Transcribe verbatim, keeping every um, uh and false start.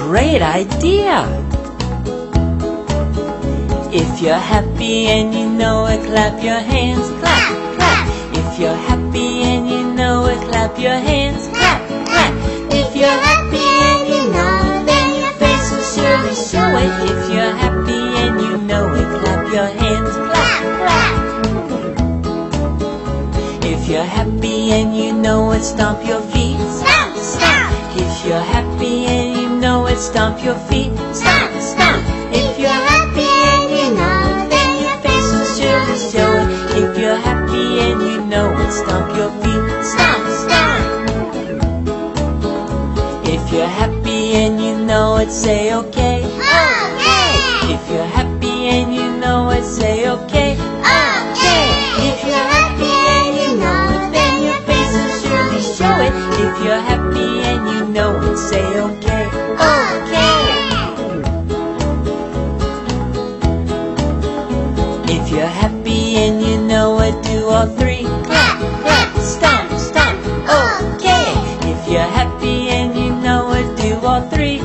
great idea! If you're happy and you know it, clap your hands, clap, clap. If you're happy and you know it, clap your hands, clap, clap. If you're happy and you know it, then your face will surely show it. If you're happy and you know it, clap your hands, clap, clap. If you're happy and you know it, stomp your feet, stomp, stomp. If you're happy and you know it, stomp your feet, stomp, stomp. If you're happy and you know it, then your face will surely show it. If you're happy and you know it, stomp your feet, stomp, stomp. If you're happy and you know it, say okay, okay. If you're happy and you know it, say okay, okay. If you're happy and you know it, then your face will surely show it. If you're happy and you know it, say okay, okay. If you're happy and you know it, do all three, clap, clap, stomp, stomp, okay. If you're happy and you know it, do all three,